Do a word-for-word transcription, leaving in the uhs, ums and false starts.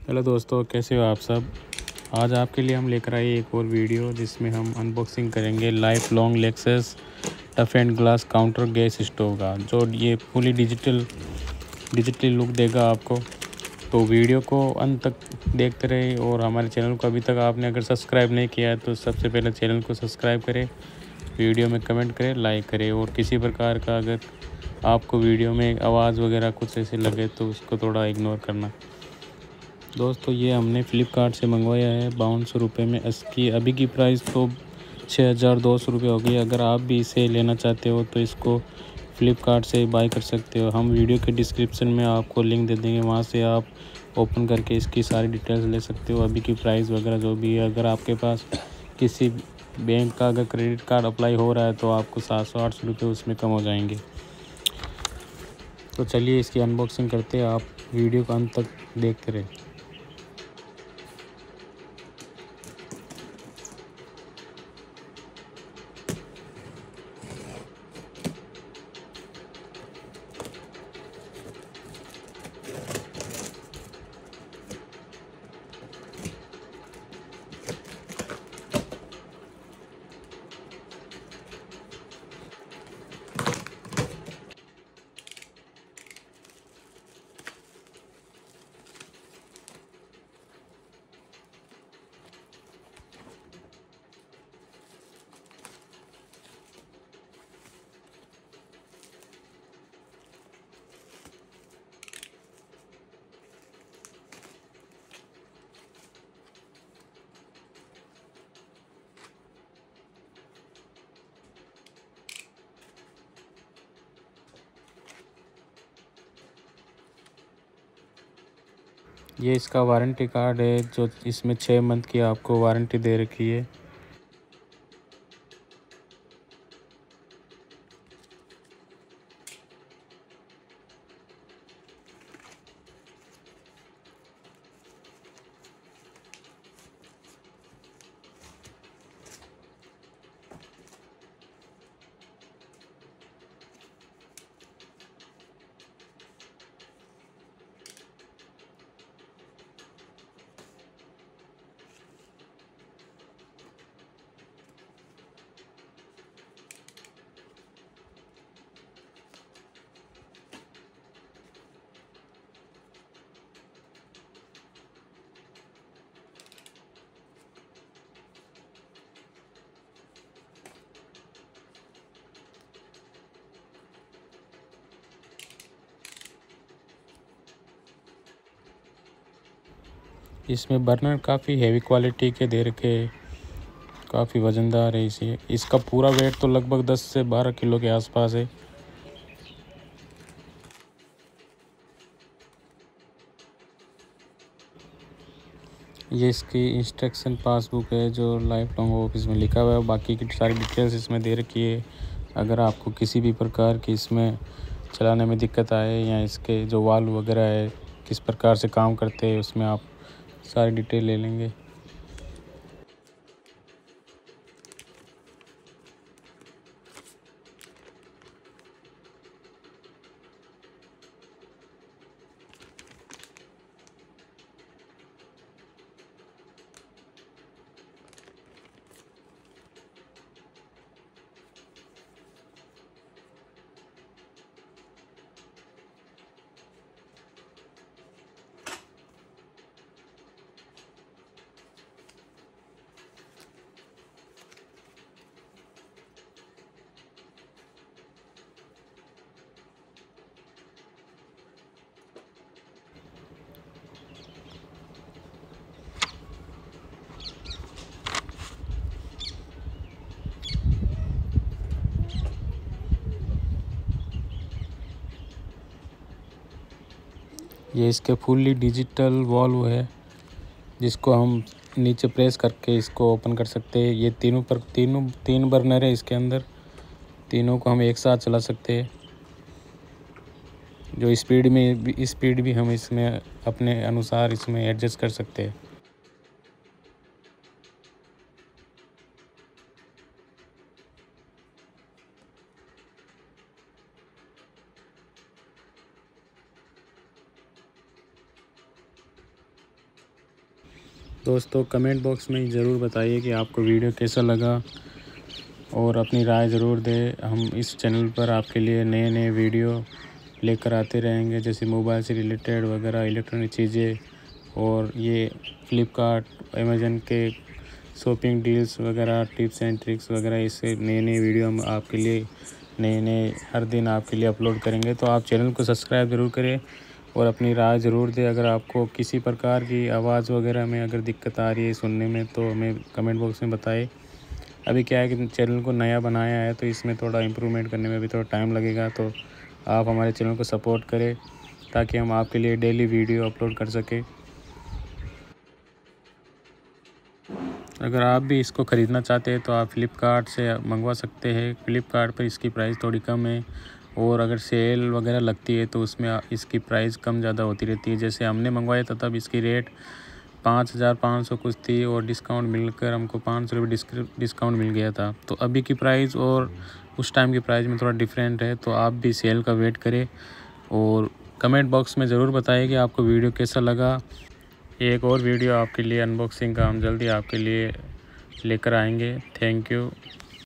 Hello दोस्तों, कैसे हो आप सब। आज आपके लिए हम लेकर आए एक और वीडियो जिसमें हम अनबॉक्सिंग करेंगे Lifelong Lexus tough and glass counter gas stove का, जो ये फुली डिजिटल डिजिटली लुक देगा आपको। तो वीडियो को अंत तक देखते रहे और हमारे चैनल को अभी तक आपने अगर सब्सक्राइब नहीं किया है तो सबसे पहले चैनल को सब्सक्राइब करें, वीडियो में कमेंट करें, लाइक करें। और किसी प्रकार का अगर आपको वीडियो में आवाज़ वगैरह कुछ ऐसे लगे तो उसको थोड़ा इग्नोर करना। दोस्तों, ये हमने फ़्लिपकार्ट से मंगवाया है बावन सौ रुपये में। इसकी अभी की प्राइस तो छः हज़ार दो सौ रुपये हो गई। अगर आप भी इसे लेना चाहते हो तो इसको फ़्लिपकार्ट से बाय कर सकते हो। हम वीडियो के डिस्क्रिप्शन में आपको लिंक दे देंगे, वहाँ से आप ओपन करके इसकी सारी डिटेल्स ले सकते हो, अभी की प्राइस वगैरह जो भी है। अगर आपके पास किसी बैंक का अगर क्रेडिट कार्ड अप्लाई हो रहा है तो आपको सात सौ आठ सौ रुपये उसमें कम हो जाएंगे। तो चलिए इसकी अनबॉक्सिंग करते हैं, आप वीडियो को अंत तक देखते रहे। ये इसका वारंटी कार्ड है, जो इसमें छः मंथ की आपको वारंटी दे रखी है। इसमें बर्नर काफ़ी हेवी क्वालिटी के दे रखे, काफ़ी वज़नदार है। इसे इसका पूरा वेट तो लगभग दस से बारह किलो के आसपास है। ये इसकी इंस्ट्रक्शन पासबुक है जो लाइफ लॉन्ग ऑफिस में लिखा हुआ है। बाकी की सारी डिटेल्स इसमें दे रखी है। अगर आपको किसी भी प्रकार की इसमें चलाने में दिक्कत आए या इसके जो वाल्व वगैरह है किस प्रकार से काम करते हैं, उसमें आप सारी डिटेल ले लेंगे। ये इसके फुल्ली डिजिटल वॉल्व है जिसको हम नीचे प्रेस करके इसको ओपन कर सकते हैं। ये तीनों पर तीनों तीन बर्नर है इसके अंदर, तीनों को हम एक साथ चला सकते हैं। जो स्पीड में भी स्पीड भी हम इसमें अपने अनुसार इसमें एडजस्ट कर सकते हैं। दोस्तों कमेंट बॉक्स में ज़रूर बताइए कि आपको वीडियो कैसा लगा और अपनी राय ज़रूर दें। हम इस चैनल पर आपके लिए नए नए वीडियो लेकर आते रहेंगे, जैसे मोबाइल से रिलेटेड वगैरह इलेक्ट्रॉनिक चीज़ें, और ये फ्लिपकार्ट अमेज़न के शॉपिंग डील्स वगैरह टिप्स एंड ट्रिक्स वगैरह, इससे नए नए वीडियो हम आपके लिए नए नए हर दिन आपके लिए अपलोड करेंगे। तो आप चैनल को सब्सक्राइब ज़रूर करें और अपनी राय ज़रूर दें। अगर आपको किसी प्रकार की आवाज़ वगैरह में अगर दिक्कत आ रही है सुनने में तो हमें कमेंट बॉक्स में बताएं। अभी क्या है कि चैनल को नया बनाया है तो इसमें थोड़ा इम्प्रूवमेंट करने में भी थोड़ा टाइम लगेगा, तो आप हमारे चैनल को सपोर्ट करें ताकि हम आपके लिए डेली वीडियो अपलोड कर सकें। अगर आप भी इसको ख़रीदना चाहते हैं तो आप फ़्लिपकार्ट से मंगवा सकते हैं। फ़्लिपकार्ट पर इसकी प्राइस थोड़ी कम है, और अगर सेल वगैरह लगती है तो उसमें इसकी प्राइस कम ज़्यादा होती रहती है। जैसे हमने मंगवाया था तब इसकी रेट पाँच हज़ार पाँच सौ कुछ थी, और डिस्काउंट मिलकर हमको पाँच सौ रुपये डिस्काउंट मिल गया था। तो अभी की प्राइस और उस टाइम की प्राइस में थोड़ा डिफरेंट है, तो आप भी सेल का वेट करें और कमेंट बॉक्स में ज़रूर बताइए कि आपको वीडियो कैसा लगा। एक और वीडियो आपके लिए अनबॉक्सिंग का हम जल्दी आपके लिए लेकर आएंगे। Thank you.